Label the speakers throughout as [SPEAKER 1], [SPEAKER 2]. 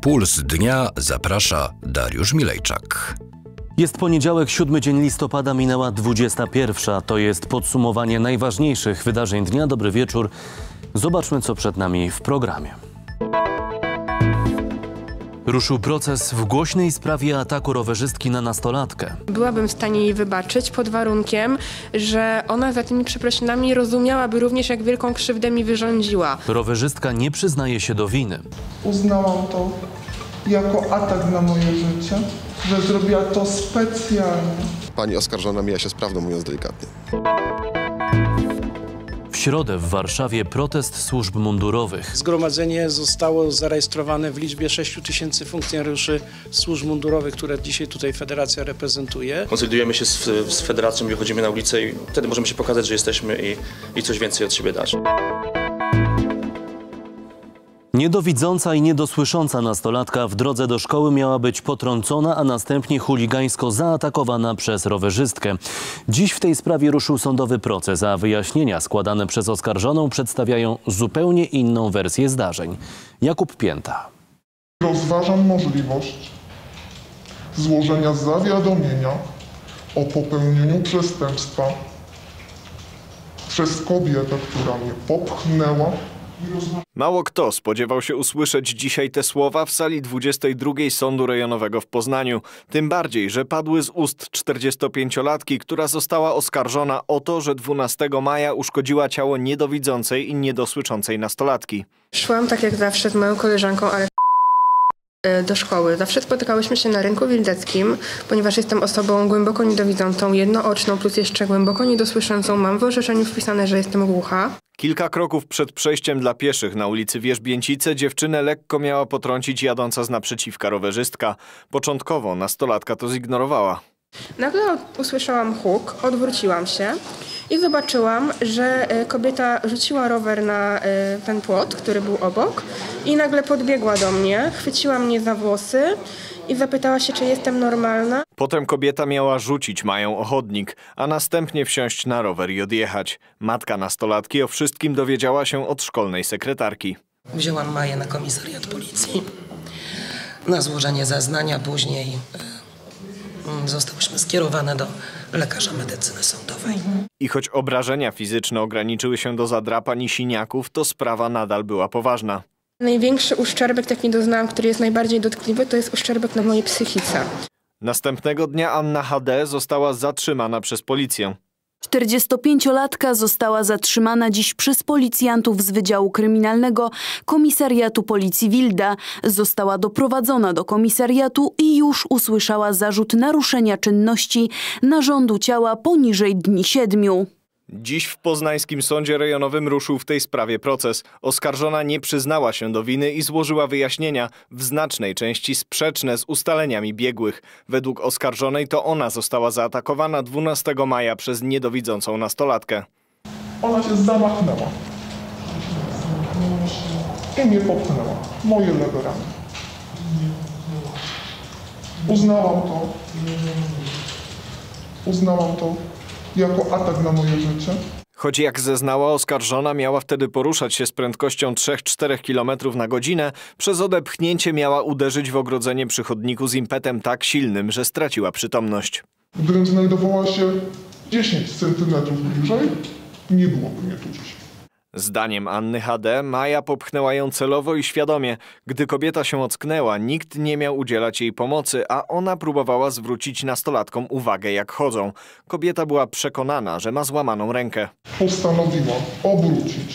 [SPEAKER 1] Puls Dnia zaprasza Dariusz Milejczak.
[SPEAKER 2] Jest poniedziałek, 7 dzień listopada, minęła 21. To jest podsumowanie najważniejszych wydarzeń dnia. Dobry wieczór. Zobaczmy, co przed nami w programie. Ruszył proces w głośnej sprawie ataku rowerzystki na nastolatkę.
[SPEAKER 3] Byłabym w stanie jej wybaczyć pod warunkiem, że ona za tymi przeprosinami rozumiałaby również, jak wielką krzywdę mi wyrządziła.
[SPEAKER 2] Rowerzystka nie przyznaje się do winy.
[SPEAKER 4] Uznałam to jako atak na moje życie, że zrobiła to specjalnie.
[SPEAKER 5] Pani oskarżona mija się z prawdą, mówiąc delikatnie.
[SPEAKER 2] W środę w Warszawie protest służb mundurowych.
[SPEAKER 6] Zgromadzenie zostało zarejestrowane w liczbie 6 000 funkcjonariuszy służb mundurowych, które dzisiaj tutaj Federacja reprezentuje.
[SPEAKER 7] Konsolidujemy się z Federacją, wychodzimy na ulicę i wtedy możemy się pokazać, że jesteśmy i coś więcej od siebie dać.
[SPEAKER 2] Niedowidząca i niedosłysząca nastolatka w drodze do szkoły miała być potrącona, a następnie chuligańsko zaatakowana przez rowerzystkę. Dziś w tej sprawie ruszył sądowy proces, a wyjaśnienia składane przez oskarżoną przedstawiają zupełnie inną wersję zdarzeń. Jakub Pięta.
[SPEAKER 4] Rozważam możliwość złożenia zawiadomienia o popełnieniu przestępstwa przez kobietę, która mnie popchnęła.
[SPEAKER 8] Mało kto spodziewał się usłyszeć dzisiaj te słowa w sali 22 Sądu Rejonowego w Poznaniu. Tym bardziej, że padły z ust 45-latki, która została oskarżona o to, że 12 maja uszkodziła ciało niedowidzącej i niedosłyszącej nastolatki.
[SPEAKER 3] Szłam tak jak zawsze z moją koleżanką, ale do szkoły. Zawsze spotykałyśmy się na rynku wildeckim, ponieważ jestem osobą głęboko niedowidzącą, jednooczną plus jeszcze głęboko niedosłyszącą. Mam w orzeczeniu wpisane, że jestem głucha.
[SPEAKER 8] Kilka kroków przed przejściem dla pieszych na ulicy Wierzbięcice dziewczynę lekko miała potrącić jadąca z naprzeciwka rowerzystka. Początkowo nastolatka to zignorowała.
[SPEAKER 3] Nagle usłyszałam huk, odwróciłam się i zobaczyłam, że kobieta rzuciła rower na ten płot, który był obok i nagle podbiegła do mnie, chwyciła mnie za włosy i zapytała się, czy jestem normalna.
[SPEAKER 8] Potem kobieta miała rzucić Mają o chodnik, a następnie wsiąść na rower i odjechać. Matka nastolatki o wszystkim dowiedziała się od szkolnej sekretarki.
[SPEAKER 9] Wzięłam Maję na komisariat policji na złożenie zeznania, później zostałyśmy skierowane do lekarza medycyny sądowej.
[SPEAKER 8] I choć obrażenia fizyczne ograniczyły się do zadrapań i siniaków, to sprawa nadal była poważna.
[SPEAKER 3] Największy uszczerbek, jaki doznałam, który jest najbardziej dotkliwy, to jest uszczerbek na mojej psychice.
[SPEAKER 8] Następnego dnia Anna H.D. została zatrzymana przez policję.
[SPEAKER 10] 45-latka została zatrzymana dziś przez policjantów z Wydziału Kryminalnego Komisariatu Policji Wilda. Została doprowadzona do komisariatu i już usłyszała zarzut naruszenia czynności narządu ciała poniżej dni 7.
[SPEAKER 8] Dziś w poznańskim sądzie rejonowym ruszył w tej sprawie proces. Oskarżona nie przyznała się do winy i złożyła wyjaśnienia, w znacznej części sprzeczne z ustaleniami biegłych. Według oskarżonej to ona została zaatakowana 12 maja przez niedowidzącą nastolatkę.
[SPEAKER 4] Ona się zamachnęła i mnie popchnęła. Moje lewe ramię. Uznałam to jako atak na moje życie.
[SPEAKER 8] Choć jak zeznała oskarżona, miała wtedy poruszać się z prędkością 3-4 km na godzinę, przez odepchnięcie miała uderzyć w ogrodzenie przy chodniku z impetem tak silnym, że straciła przytomność.
[SPEAKER 4] Gdybym znajdowała się 10 cm bliżej, nie byłoby mnie tu dziś.
[SPEAKER 8] Zdaniem Anny H.D. Maja popchnęła ją celowo i świadomie. Gdy kobieta się ocknęła, nikt nie miał udzielać jej pomocy, a ona próbowała zwrócić nastolatkom uwagę, jak chodzą. Kobieta była przekonana, że ma złamaną rękę.
[SPEAKER 4] Postanowiłam obrócić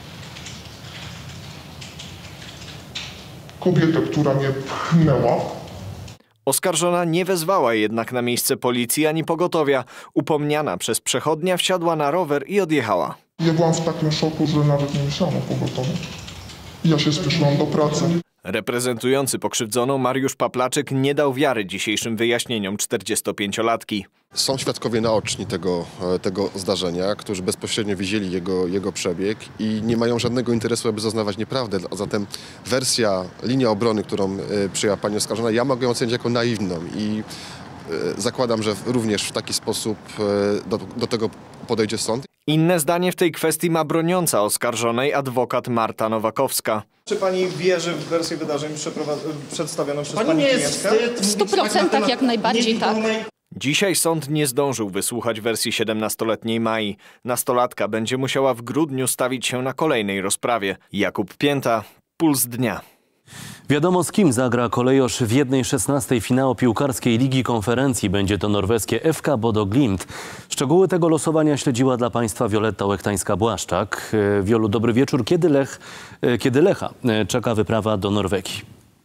[SPEAKER 4] kobietę, która mnie pchnęła.
[SPEAKER 8] Oskarżona nie wezwała jednak na miejsce policji ani pogotowia. Upomniana przez przechodnia wsiadła na rower i odjechała.
[SPEAKER 4] Ja byłam w takim szoku, że nawet nie myślałam o pogotowiu. Ja się spieszyłam do pracy.
[SPEAKER 8] Reprezentujący pokrzywdzoną Mariusz Paplaczek nie dał wiary dzisiejszym wyjaśnieniom 45-latki.
[SPEAKER 5] Są świadkowie naoczni tego zdarzenia, którzy bezpośrednio widzieli jego przebieg i nie mają żadnego interesu, aby zeznawać nieprawdę. A zatem linia obrony, którą przyjęła pani oskarżona, ja mogę ją ocenić jako naiwną i zakładam, że również w taki sposób do tego podejdzie sąd.
[SPEAKER 8] Inne zdanie w tej kwestii ma broniąca oskarżonej adwokat Marta Nowakowska.
[SPEAKER 11] Czy pani wierzy w wersję wydarzeń przedstawioną przez pani klientkę?
[SPEAKER 12] W 100% jak najbardziej tak.
[SPEAKER 8] Dzisiaj sąd nie zdążył wysłuchać wersji 17-letniej Mai. Nastolatka będzie musiała w grudniu stawić się na kolejnej rozprawie. Jakub Pięta, Puls Dnia.
[SPEAKER 2] Wiadomo, z kim zagra kolejorz w 1/16 finału piłkarskiej Ligi Konferencji. Będzie to norweskie FK Bodo Glimt. Szczegóły tego losowania śledziła dla Państwa Wioletta Łechtańska-Błaszczak. Wiolu, dobry wieczór. Kiedy Lecha czeka wyprawa do Norwegii?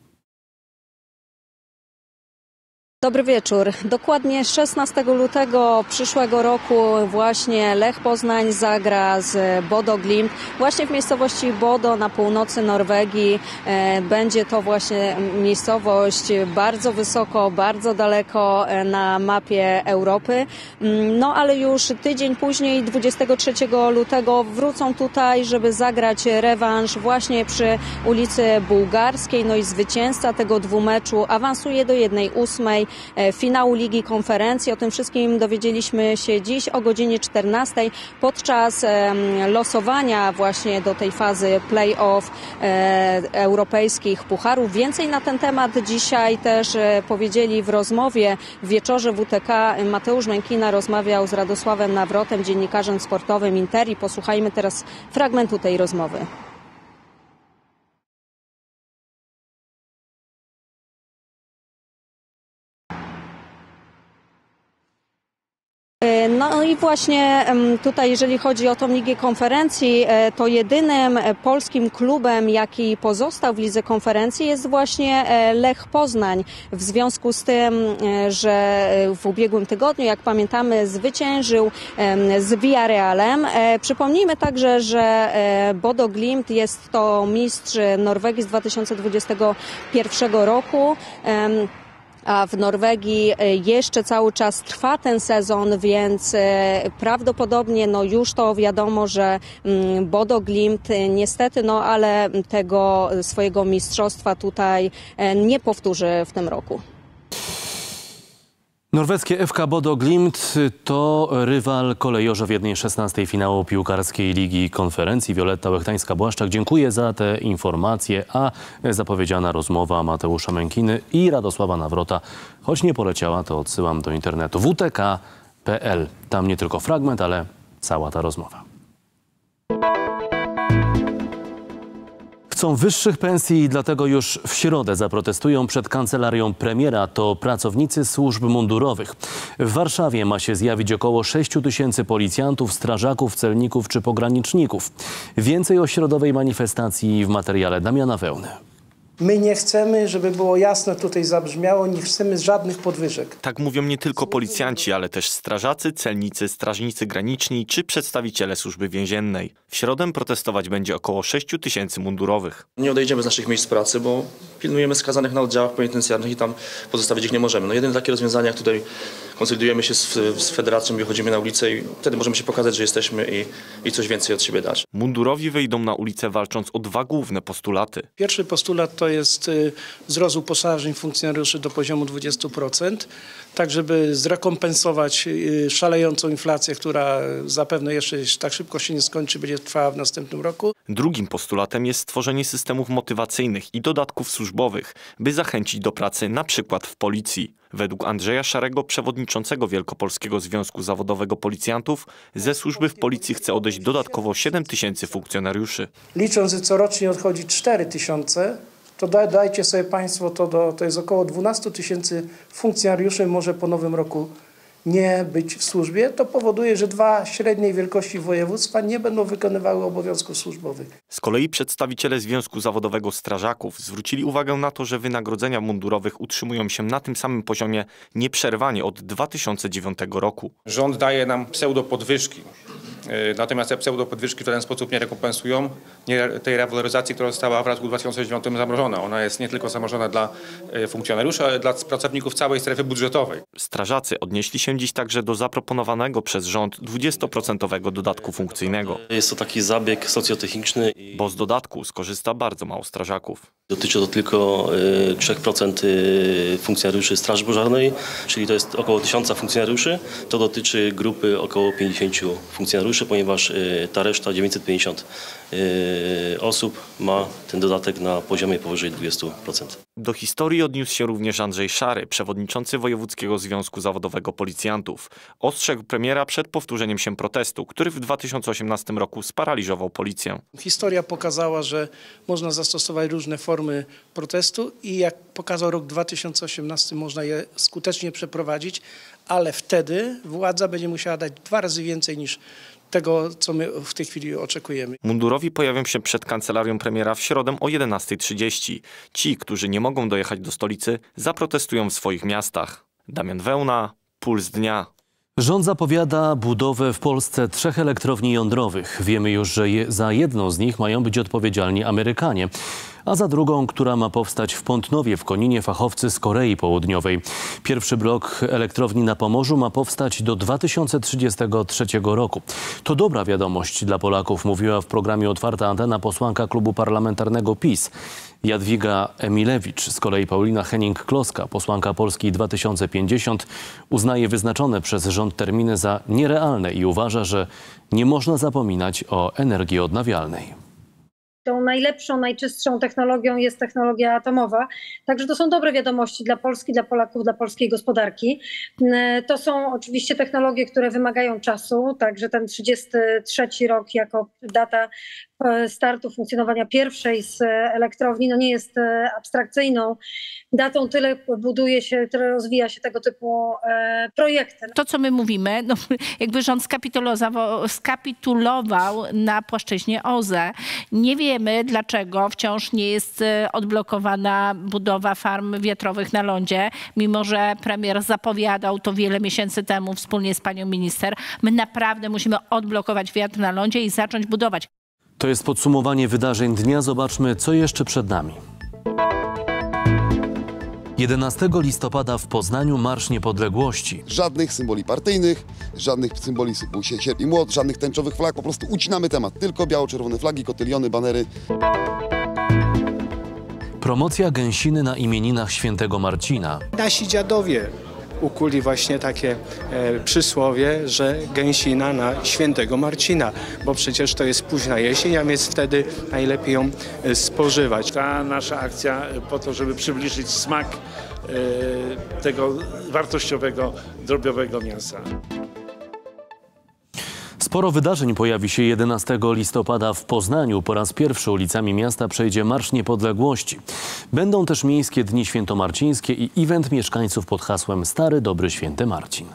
[SPEAKER 13] Dobry wieczór. Dokładnie 16 lutego przyszłego roku właśnie Lech Poznań zagra z Bodo Glimt. Właśnie w miejscowości Bodo na północy Norwegii. Będzie to właśnie miejscowość bardzo wysoko, bardzo daleko na mapie Europy. No ale już tydzień później, 23 lutego wrócą tutaj, żeby zagrać rewanż właśnie przy ulicy Bułgarskiej. No i zwycięzca tego dwumeczu awansuje do 1/8 finału Ligi Konferencji. O tym wszystkim dowiedzieliśmy się dziś o godzinie 14 podczas losowania właśnie do tej fazy play-off europejskich pucharów. Więcej na ten temat dzisiaj też powiedzieli w rozmowie w wieczorze WTK. Mateusz Mękina rozmawiał z Radosławem Nawrotem, dziennikarzem sportowym Interi. Posłuchajmy teraz fragmentu tej rozmowy. No i właśnie tutaj, jeżeli chodzi o tą Ligę Konferencji, to jedynym polskim klubem, jaki pozostał w Lidze Konferencji, jest właśnie Lech Poznań. W związku z tym, że w ubiegłym tygodniu, jak pamiętamy, zwyciężył z Villarrealem. Przypomnijmy także, że Bodo Glimt jest to mistrz Norwegii z 2021 roku. A w Norwegii jeszcze cały czas trwa ten sezon, więc prawdopodobnie już to wiadomo, że Bodo Glimt niestety, ale tego swojego mistrzostwa tutaj nie powtórzy w tym roku.
[SPEAKER 2] Norweskie FK Bodo Glimt to rywal kolejorza w 1/16 finału piłkarskiej Ligi Konferencji. Wioletta Łechtańska-Błaszczak, dziękuję za te informacje, a zapowiedziana rozmowa Mateusza Mękiny i Radosława Nawrota, choć nie poleciała, to odsyłam do internetu wtk.pl. Tam nie tylko fragment, ale cała ta rozmowa. Chcą wyższych pensji i dlatego już w środę zaprotestują przed kancelarią premiera. To pracownicy służb mundurowych. W Warszawie ma się zjawić około 6 000 policjantów, strażaków, celników czy pograniczników. Więcej o środowej manifestacji w materiale Damiana Wełny.
[SPEAKER 6] My nie chcemy, żeby było jasno tutaj zabrzmiało, nie chcemy żadnych podwyżek.
[SPEAKER 14] Tak mówią nie tylko policjanci, ale też strażacy, celnicy, strażnicy graniczni czy przedstawiciele służby więziennej. W środę protestować będzie około 6 000 mundurowych.
[SPEAKER 7] Nie odejdziemy z naszych miejsc pracy, bo pilnujemy skazanych na oddziałach penitencjarnych i tam pozostawić ich nie możemy. Jedyne takie rozwiązania, jak tutaj konsolidujemy się z federacją i wychodzimy na ulicę i wtedy możemy się pokazać, że jesteśmy i coś więcej od siebie dać.
[SPEAKER 14] Mundurowi wyjdą na ulicę walcząc o dwa główne postulaty.
[SPEAKER 6] Pierwszy postulat to jest wzrost uposażeń funkcjonariuszy do poziomu 20%, tak żeby zrekompensować szalejącą inflację, która zapewne jeszcze tak szybko się nie skończy, będzie trwała w następnym roku.
[SPEAKER 14] Drugim postulatem jest stworzenie systemów motywacyjnych i dodatków służbowych, by zachęcić do pracy na przykład w policji. Według Andrzeja Szarego, przewodniczącego Wielkopolskiego Związku Zawodowego Policjantów, ze służby w policji chce odejść dodatkowo 7 000 funkcjonariuszy.
[SPEAKER 6] Licząc, że corocznie odchodzi 4 000, to dajcie sobie Państwo, to jest około 12 000 funkcjonariuszy może po nowym roku nie być w służbie. To powoduje, że dwa średniej wielkości województwa nie będą wykonywały obowiązków służbowych.
[SPEAKER 14] Z kolei przedstawiciele Związku Zawodowego Strażaków zwrócili uwagę na to, że wynagrodzenia mundurowych utrzymują się na tym samym poziomie nieprzerwanie od 2009 roku.
[SPEAKER 15] Rząd daje nam pseudopodwyżki. Natomiast te pseudopodwyżki w ten sposób nie rekompensują tej rewaloryzacji, która została w roku 2009 zamrożona. Ona jest nie tylko zamrożona dla funkcjonariuszy, ale dla pracowników całej strefy budżetowej.
[SPEAKER 14] Strażacy odnieśli się dziś także do zaproponowanego przez rząd 20% dodatku funkcyjnego.
[SPEAKER 16] Jest to taki zabieg socjotechniczny.
[SPEAKER 14] Bo z dodatku skorzysta bardzo mało strażaków.
[SPEAKER 16] Dotyczy to tylko 3% funkcjonariuszy Straży Pożarnej, czyli to jest około 1000 funkcjonariuszy. To dotyczy grupy około 50 funkcjonariuszy. funkcjonariuszy, ponieważ ta reszta, 950 osób, ma ten dodatek na poziomie powyżej 20%.
[SPEAKER 14] Do historii odniósł się również Andrzej Szary, przewodniczący Wojewódzkiego Związku Zawodowego Policjantów. Ostrzegł premiera przed powtórzeniem się protestu, który w 2018 roku sparaliżował policję.
[SPEAKER 6] Historia pokazała, że można zastosować różne formy protestu i jak pokazał rok 2018, można je skutecznie przeprowadzić, ale wtedy władza będzie musiała dać 2 razy więcej niż tego, co my w tej chwili oczekujemy.
[SPEAKER 14] Mundurowi pojawią się przed kancelarią premiera w środę o 11:30. Ci, którzy nie mogą dojechać do stolicy, zaprotestują w swoich miastach. Damian Wełna, Puls Dnia.
[SPEAKER 2] Rząd zapowiada budowę w Polsce 3 elektrowni jądrowych. Wiemy już, że za jedną z nich mają być odpowiedzialni Amerykanie, a za drugą, która ma powstać w Pątnowie w Koninie, fachowcy z Korei Południowej. Pierwszy blok elektrowni na Pomorzu ma powstać do 2033 roku. To dobra wiadomość dla Polaków, mówiła w programie Otwarta Antena posłanka klubu parlamentarnego PiS. Jadwiga Emilewicz, z kolei Paulina Henning-Kloska, posłanka Polski 2050, uznaje wyznaczone przez rząd terminy za nierealne i uważa, że nie można zapominać o energii odnawialnej.
[SPEAKER 17] Tą najlepszą, najczystszą technologią jest technologia atomowa. Także to są dobre wiadomości dla Polski, dla Polaków, dla polskiej gospodarki. To są oczywiście technologie, które wymagają czasu, także ten 33 rok jako data startu funkcjonowania pierwszej z elektrowni nie jest abstrakcyjną datą, tyle buduje się, tyle rozwija się tego typu projekty.
[SPEAKER 12] To, co my mówimy, jakby rząd skapitulował na płaszczyźnie OZE. Nie wiemy, dlaczego wciąż nie jest odblokowana budowa farm wiatrowych na lądzie, mimo że premier zapowiadał to wiele miesięcy temu wspólnie z panią minister. My naprawdę musimy odblokować wiatr na lądzie i zacząć budować.
[SPEAKER 2] To jest podsumowanie wydarzeń dnia. Zobaczmy, co jeszcze przed nami. 11 listopada w Poznaniu Marsz Niepodległości.
[SPEAKER 18] Żadnych symboli partyjnych, żadnych symboli sierp i młot, żadnych tęczowych flag. Po prostu ucinamy temat. Tylko biało-czerwone flagi, kotyliony, banery.
[SPEAKER 2] Promocja gęsiny na imieninach świętego Marcina.
[SPEAKER 19] Nasi dziadowie ukuli właśnie takie przysłowie, że gęsina na świętego Marcina, bo przecież to jest późna jesień, a więc wtedy najlepiej ją spożywać.
[SPEAKER 20] Ta nasza akcja po to, żeby przybliżyć smak tego wartościowego, drobiowego mięsa.
[SPEAKER 2] Sporo wydarzeń pojawi się 11 listopada w Poznaniu. Po raz pierwszy ulicami miasta przejdzie Marsz Niepodległości. Będą też miejskie dni świętomarcińskie i event mieszkańców pod hasłem Stary Dobry Święty Marcin.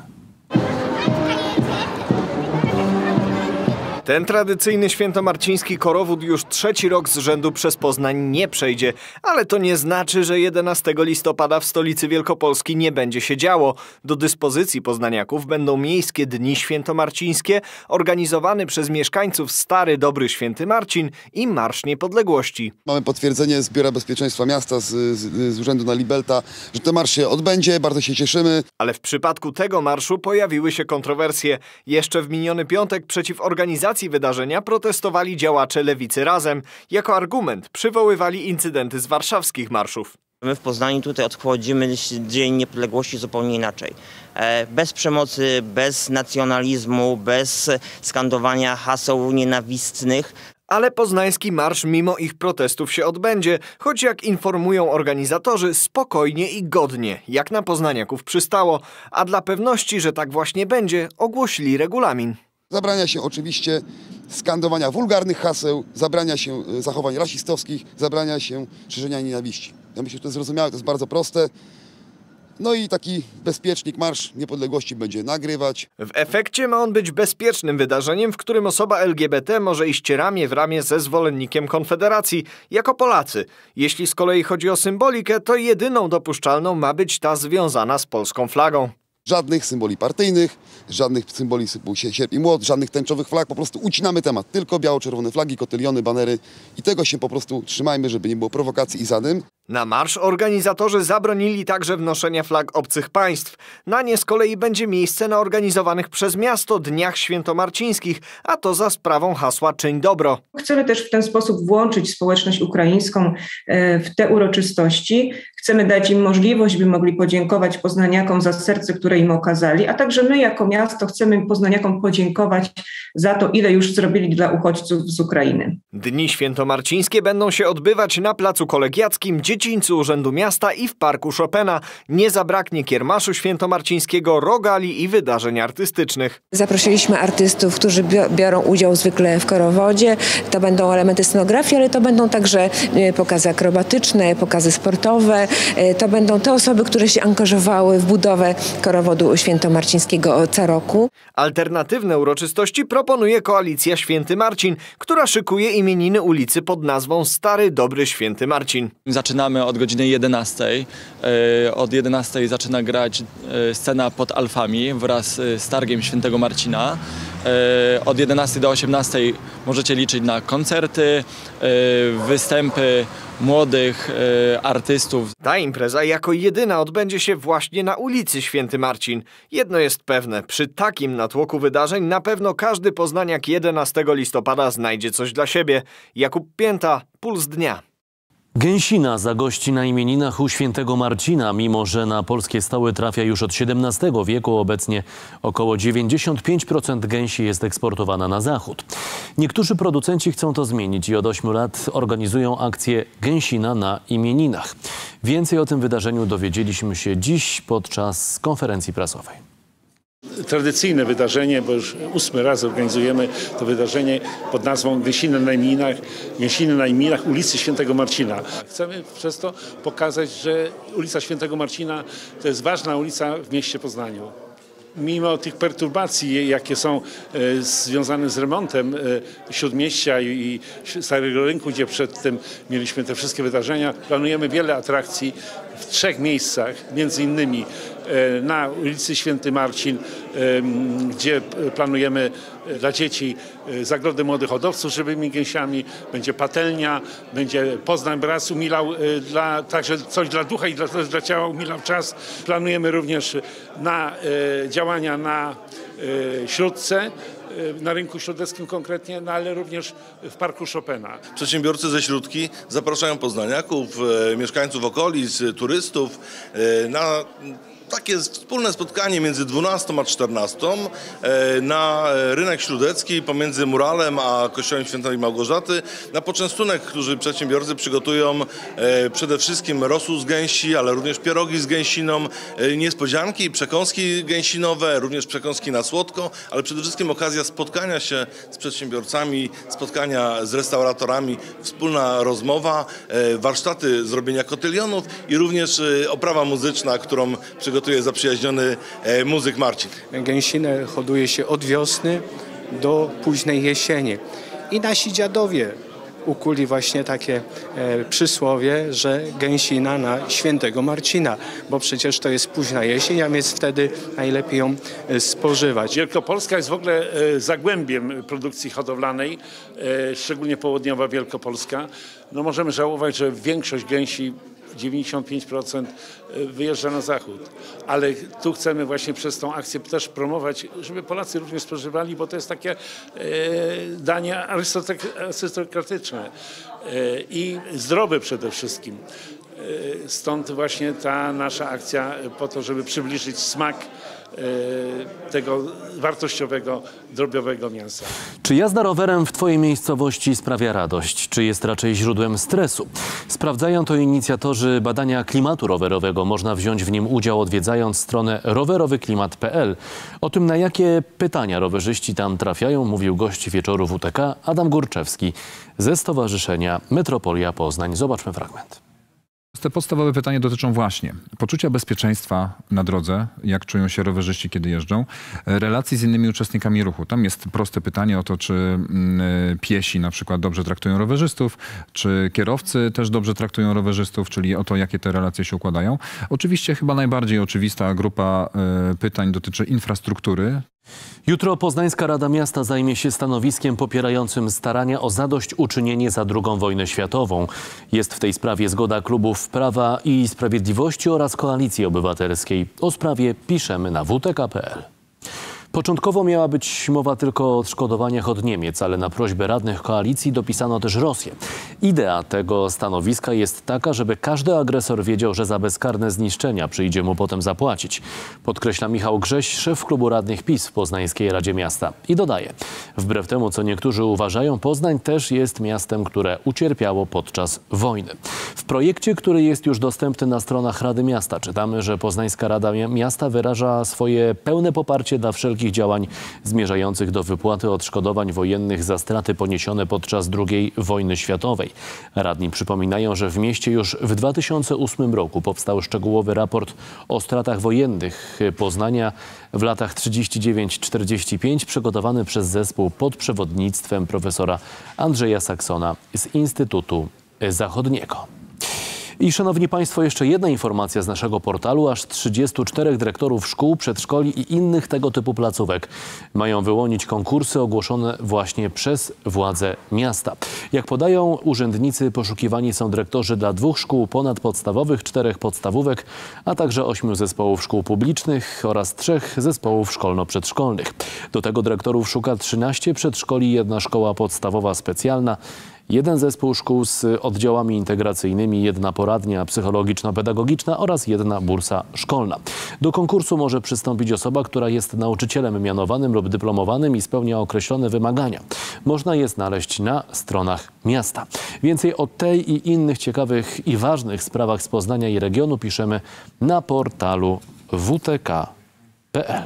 [SPEAKER 8] Ten tradycyjny świętomarciński korowód już 3. rok z rzędu przez Poznań nie przejdzie, ale to nie znaczy, że 11 listopada w stolicy Wielkopolski nie będzie się działo. Do dyspozycji poznaniaków będą miejskie dni świętomarcińskie, organizowany przez mieszkańców Stary Dobry Święty Marcin i Marsz Niepodległości.
[SPEAKER 18] Mamy potwierdzenie z Biura Bezpieczeństwa Miasta z Urzędu na Libelta, że ten marsz się odbędzie, bardzo się cieszymy.
[SPEAKER 8] Ale w przypadku tego marszu pojawiły się kontrowersje. Jeszcze w miniony piątek przeciw organizacji wydarzenia protestowali działacze Lewicy Razem. Jako argument przywoływali incydenty z warszawskich marszów.
[SPEAKER 21] My w Poznaniu tutaj odchodzimy Dzień Niepodległości zupełnie inaczej. Bez przemocy, bez nacjonalizmu, bez skandowania haseł nienawistnych.
[SPEAKER 8] Ale poznański marsz mimo ich protestów się odbędzie, choć jak informują organizatorzy spokojnie i godnie, jak na poznaniaków przystało. A dla pewności, że tak właśnie będzie, ogłosili regulamin.
[SPEAKER 18] Zabrania się oczywiście skandowania wulgarnych haseł, zabrania się zachowań rasistowskich, zabrania się szerzenia nienawiści. Ja myślę, że to jest zrozumiałe, to jest bardzo proste. No i taki bezpiecznik Marsz Niepodległości będzie nagrywać.
[SPEAKER 8] W efekcie ma on być bezpiecznym wydarzeniem, w którym osoba LGBT może iść ramię w ramię ze zwolennikiem Konfederacji, jako Polacy. Jeśli z kolei chodzi o symbolikę, to jedyną dopuszczalną ma być ta związana z polską flagą.
[SPEAKER 18] Żadnych symboli partyjnych, żadnych symboli sierp i młot, żadnych tęczowych flag. Po prostu ucinamy temat. Tylko biało-czerwone flagi, kotyliony, banery i tego się po prostu trzymajmy, żeby nie było prowokacji i zadym.
[SPEAKER 8] Na marsz organizatorzy zabronili także wnoszenia flag obcych państw. Na nie z kolei będzie miejsce na organizowanych przez miasto dniach świętomarcińskich, a to za sprawą hasła Czyń dobro.
[SPEAKER 22] Chcemy też w ten sposób włączyć społeczność ukraińską w te uroczystości.
[SPEAKER 1] Chcemy dać im możliwość, by mogli podziękować poznaniakom za serce, które im okazali, a także my jako miasto chcemy poznaniakom podziękować za to, ile już zrobili dla uchodźców z Ukrainy.
[SPEAKER 8] Dni świętomarcińskie będą się odbywać na Placu Kolegiackim, dziedzińcu Urzędu Miasta i w Parku Chopina. Nie zabraknie kiermaszu świętomarcińskiego, rogali i wydarzeń artystycznych.
[SPEAKER 22] Zaprosiliśmy artystów, którzy biorą udział zwykle w korowodzie. To będą elementy scenografii, ale to będą także pokazy akrobatyczne, pokazy sportowe. To będą te osoby, które się angażowały w budowę korowodu świętomarcińskiego co roku.
[SPEAKER 8] Alternatywne uroczystości proponuje Koalicja Święty Marcin, która szykuje imieniny ulicy pod nazwą Stary Dobry Święty Marcin.
[SPEAKER 23] Zaczynamy od godziny 11. Od 11 zaczyna grać scena pod Alfami wraz z Targiem Świętego Marcina. Od 11 do 18 możecie liczyć na koncerty, występy młodych artystów.
[SPEAKER 8] Ta impreza jako jedyna odbędzie się właśnie na ulicy Święty Marcin. Jedno jest pewne, przy takim natłoku wydarzeń na pewno każdy poznaniak 11 listopada znajdzie coś dla siebie. Jakub Pięta, Puls Dnia.
[SPEAKER 2] Gęsina zagości na imieninach u Świętego Marcina, mimo że na polskie stoły trafia już od XVII wieku. Obecnie około 95% gęsi jest eksportowana na zachód. Niektórzy producenci chcą to zmienić i od 8 lat organizują akcję Gęsina na imieninach. Więcej o tym wydarzeniu dowiedzieliśmy się dziś podczas konferencji prasowej.
[SPEAKER 20] Tradycyjne wydarzenie, bo już 8 raz organizujemy to wydarzenie pod nazwą Gęsiny na imieninach ulicy Świętego Marcina. Chcemy przez to pokazać, że ulica Świętego Marcina to jest ważna ulica w mieście Poznaniu. Mimo tych perturbacji, jakie są związane z remontem Śródmieścia i Starego Rynku, gdzie przedtem mieliśmy te wszystkie wydarzenia, planujemy wiele atrakcji w 3 miejscach, między innymi na ulicy Święty Marcin, gdzie planujemy dla dzieci zagrodę młodych hodowców żywymi gęsiami, będzie patelnia, będzie Poznań Bras umilał, także coś dla ducha i dla ciała umilał czas. Planujemy również na działania na Śródce, na rynku śródeckim konkretnie, no ale również w Parku Chopina.
[SPEAKER 24] Przedsiębiorcy ze Śródki zapraszają poznaniaków, mieszkańców okolic, turystów na takie wspólne spotkanie między 12 a 14 na rynek śródecki pomiędzy Muralem a Kościołem Świętej Małgorzaty na poczęstunek, który przedsiębiorcy przygotują przede wszystkim rosół z gęsi, ale również pierogi z gęsiną, niespodzianki, przekąski gęsinowe, również przekąski na słodko, ale przede wszystkim okazja spotkania się z przedsiębiorcami, spotkania z restauratorami, wspólna rozmowa, warsztaty zrobienia kotylionów i również oprawa muzyczna, którą przygotuje zaprzyjaźniony muzyk Marcin.
[SPEAKER 19] Gęsinę hoduje się od wiosny do późnej jesieni. I nasi dziadowie ukuli właśnie takie przysłowie, że gęsina na Świętego Marcina, bo przecież to jest późna jesień, a więc wtedy najlepiej ją spożywać.
[SPEAKER 20] Wielkopolska jest w ogóle zagłębiem produkcji hodowlanej, szczególnie południowa Wielkopolska. No możemy żałować, że większość gęsi 95% wyjeżdża na zachód. Ale tu chcemy właśnie przez tą akcję też promować, żeby Polacy również spożywali, bo to jest takie danie arystokratyczne i zdrowe przede wszystkim. Stąd właśnie ta nasza akcja po to, żeby przybliżyć smak tego wartościowego, drobiowego mięsa.
[SPEAKER 2] Czy jazda rowerem w Twojej miejscowości sprawia radość? Czy jest raczej źródłem stresu? Sprawdzają to inicjatorzy badania klimatu rowerowego. Można wziąć w nim udział, odwiedzając stronę rowerowyklimat.pl. O tym, na jakie pytania rowerzyści tam trafiają, mówił gość wieczoru WTK Adam Górczewski ze Stowarzyszenia Metropolia Poznań. Zobaczmy fragment.
[SPEAKER 25] Te podstawowe pytania dotyczą właśnie poczucia bezpieczeństwa na drodze, jak czują się rowerzyści, kiedy jeżdżą, relacji z innymi uczestnikami ruchu. Tam jest proste pytanie o to, czy piesi na przykład dobrze traktują rowerzystów, czy kierowcy też dobrze traktują rowerzystów, czyli o to, jakie te relacje się układają. Oczywiście chyba najbardziej oczywista grupa pytań dotyczy infrastruktury.
[SPEAKER 2] Jutro Poznańska Rada Miasta zajmie się stanowiskiem popierającym starania o zadośćuczynienie za II wojnę światową. Jest w tej sprawie zgoda klubów Prawa i Sprawiedliwości oraz Koalicji Obywatelskiej. O sprawie piszemy na wtk.pl. Początkowo miała być mowa tylko o odszkodowaniach od Niemiec, ale na prośbę radnych koalicji dopisano też Rosję. Idea tego stanowiska jest taka, żeby każdy agresor wiedział, że za bezkarne zniszczenia przyjdzie mu potem zapłacić. Podkreśla Michał Grześ, szef klubu radnych PiS w Poznańskiej Radzie Miasta. I dodaje, wbrew temu, co niektórzy uważają, Poznań też jest miastem, które ucierpiało podczas wojny. W projekcie, który jest już dostępny na stronach Rady Miasta, czytamy, że Poznańska Rada Miasta wyraża swoje pełne poparcie dla wszelkich działań zmierzających do wypłaty odszkodowań wojennych za straty poniesione podczas II wojny światowej. Radni przypominają, że w mieście już w 2008 roku powstał szczegółowy raport o stratach wojennych Poznania w latach 39-45, przygotowany przez zespół pod przewodnictwem profesora Andrzeja Saksona z Instytutu Zachodniego. I szanowni państwo, jeszcze jedna informacja z naszego portalu. Aż 34 dyrektorów szkół, przedszkoli i innych tego typu placówek mają wyłonić konkursy ogłoszone właśnie przez władze miasta. Jak podają urzędnicy, poszukiwani są dyrektorzy dla 2 szkół ponadpodstawowych, 4 podstawówek, a także 8 zespołów szkół publicznych oraz 3 zespołów szkolno-przedszkolnych. Do tego dyrektorów szuka 13 przedszkoli, 1 szkoła podstawowa specjalna, 1 zespół szkół z oddziałami integracyjnymi, 1 poradnia psychologiczno-pedagogiczna oraz 1 bursa szkolna. Do konkursu może przystąpić osoba, która jest nauczycielem mianowanym lub dyplomowanym i spełnia określone wymagania. Można je znaleźć na stronach miasta. Więcej o tej i innych ciekawych i ważnych sprawach z Poznania i regionu piszemy na portalu wtk.pl.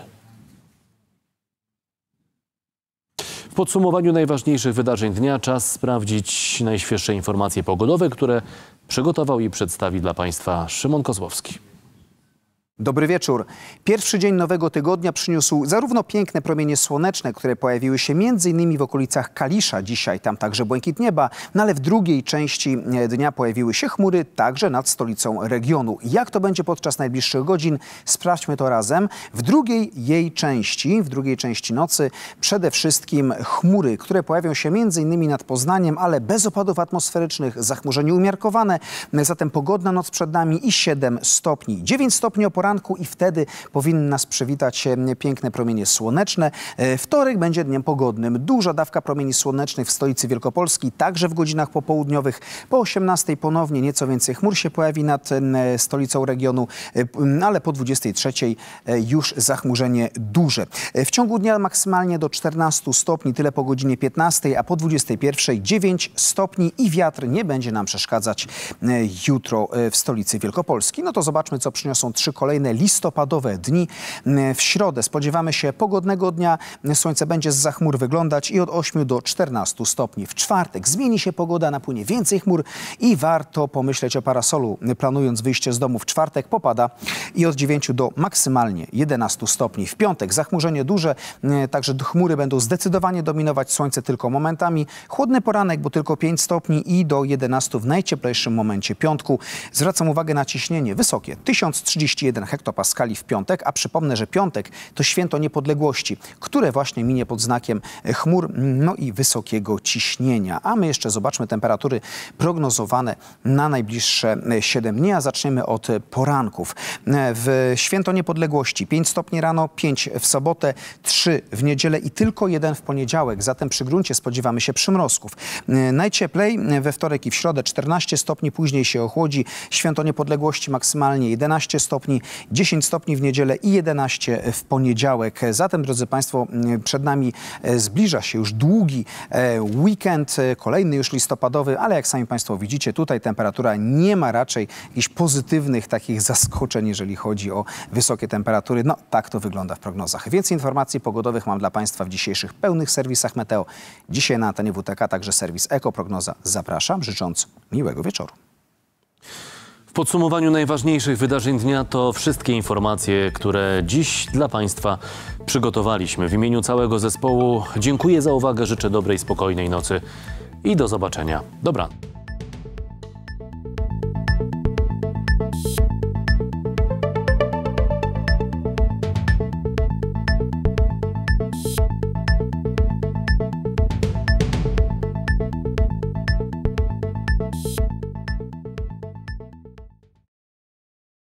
[SPEAKER 2] W podsumowaniu najważniejszych wydarzeń dnia czas sprawdzić najświeższe informacje pogodowe, które przygotował i przedstawi dla Państwa Szymon Kozłowski.
[SPEAKER 3] Dobry wieczór. Pierwszy dzień nowego tygodnia przyniósł zarówno piękne promienie słoneczne, które pojawiły się m.in. w okolicach Kalisza dzisiaj, tam także błękit nieba, no ale w drugiej części dnia pojawiły się chmury także nad stolicą regionu. Jak to będzie podczas najbliższych godzin? Sprawdźmy to razem. W drugiej części nocy przede wszystkim chmury, które pojawią się m.in. nad Poznaniem, ale bez opadów atmosferycznych, zachmurzenie umiarkowane, zatem pogodna noc przed nami i 7 stopni. 9 stopni o poranku i wtedy powinny nas przywitać piękne promienie słoneczne. Wtorek będzie dniem pogodnym. Duża dawka promieni słonecznych w stolicy Wielkopolski, także w godzinach popołudniowych. Po 18 ponownie nieco więcej chmur się pojawi nad stolicą regionu, ale po 23 już zachmurzenie duże. W ciągu dnia maksymalnie do 14 stopni, tyle po godzinie 15, a po 21 9 stopni i wiatr nie będzie nam przeszkadzać jutro w stolicy Wielkopolski. No to zobaczmy, co przyniosą 3 kolejne listopadowe dni. W środę spodziewamy się pogodnego dnia. Słońce będzie zza chmur wyglądać i od 8 do 14 stopni. W czwartek zmieni się pogoda, napłynie więcej chmur i warto pomyśleć o parasolu. Planując wyjście z domu w czwartek, popada i od 9 do maksymalnie 11 stopni. W piątek zachmurzenie duże, także chmury będą zdecydowanie dominować, słońce tylko momentami. Chłodny poranek, bo tylko 5 stopni i do 11 w najcieplejszym momencie piątku. Zwracam uwagę na ciśnienie wysokie, 1031 hektopaskali w piątek, a przypomnę, że piątek to święto niepodległości, które właśnie minie pod znakiem chmur, no i wysokiego ciśnienia. A my jeszcze zobaczmy temperatury prognozowane na najbliższe 7 dni, a zaczniemy od poranków. W święto niepodległości 5 stopni rano, 5 w sobotę, 3 w niedzielę i tylko 1 w poniedziałek, zatem przy gruncie spodziewamy się przymrozków. Najcieplej we wtorek i w środę 14 stopni, później się ochłodzi. Święto niepodległości maksymalnie 11 stopni, 10 stopni w niedzielę i 11 w poniedziałek. Zatem, drodzy Państwo, przed nami zbliża się już długi weekend, kolejny już listopadowy, ale jak sami Państwo widzicie, tutaj temperatura nie ma raczej jakichś pozytywnych takich zaskoczeń, jeżeli chodzi o wysokie temperatury. No, tak to wygląda w prognozach. Więcej informacji pogodowych mam dla Państwa w dzisiejszych pełnych serwisach Meteo. Dzisiaj na antenie WTK także serwis Ekoprognoza. Zapraszam, życząc miłego wieczoru.
[SPEAKER 2] W podsumowaniu najważniejszych wydarzeń dnia to wszystkie informacje, które dziś dla Państwa przygotowaliśmy. W imieniu całego zespołu dziękuję za uwagę, życzę dobrej, spokojnej nocy i do zobaczenia. Dobranoc.